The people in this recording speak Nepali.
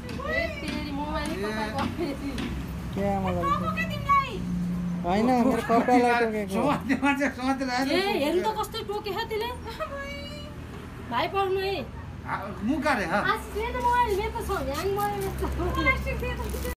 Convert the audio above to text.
तेरी मोबाइल क्या मतलब होइन मेरो कपडालाई टोकेको ए हेर्नु त कस्तो टोकेछ तिले भाइ पर्नु है मुका रे आशिष ले त मोबाइल मेरो त छ ह्याङ भयो